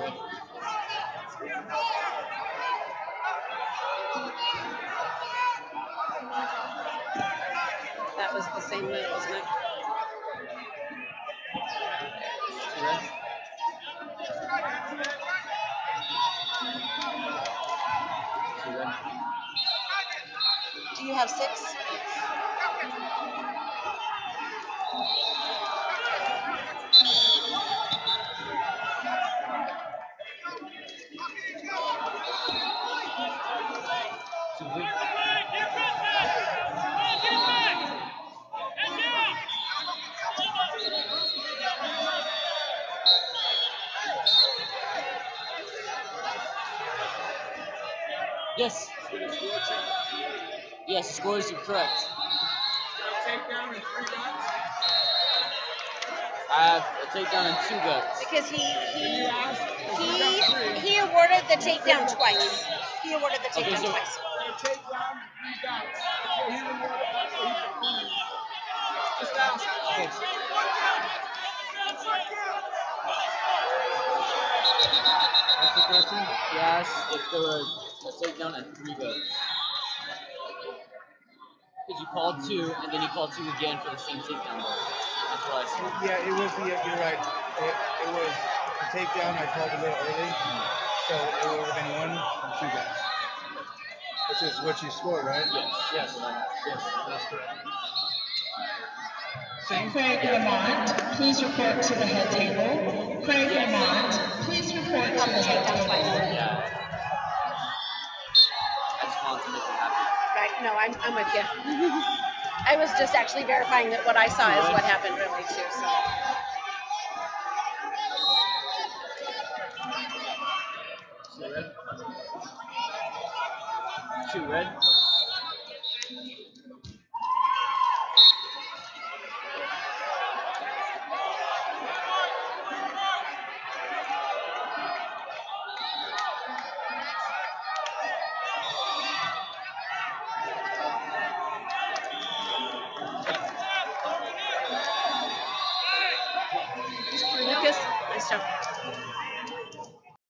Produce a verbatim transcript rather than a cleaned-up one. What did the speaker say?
red. That was the same move, wasn't it? Two red. Two red. Do you have six? Two blue. Yes. Yes, the scores are correct. Takedown and three guns. I have a takedown and two guts. Because he he You asked. he he awarded the takedown twice. He awarded the Okay, takedown so- twice. Takedown, three guns. That's what he rewarded. That's what he performed. Just ask. Okay. That's the question. He asked if there was a takedown and three goes. Because you called two, and then you called two again for the same takedown. That's what I said. Yeah, it was the, you're right. It, it was a takedown I called a little early. So it would have been one and two guys. Which is what you scored, right? Yes. Yes. Yes, that's correct. Craig Lamont, please report to the head table. Craig Lamont, please report to the head table. Yeah. I just wanted to make him happy. Right? No, I'm I'm with you. I was just actually verifying that what I saw is what happened really too. So. Two red. Two red.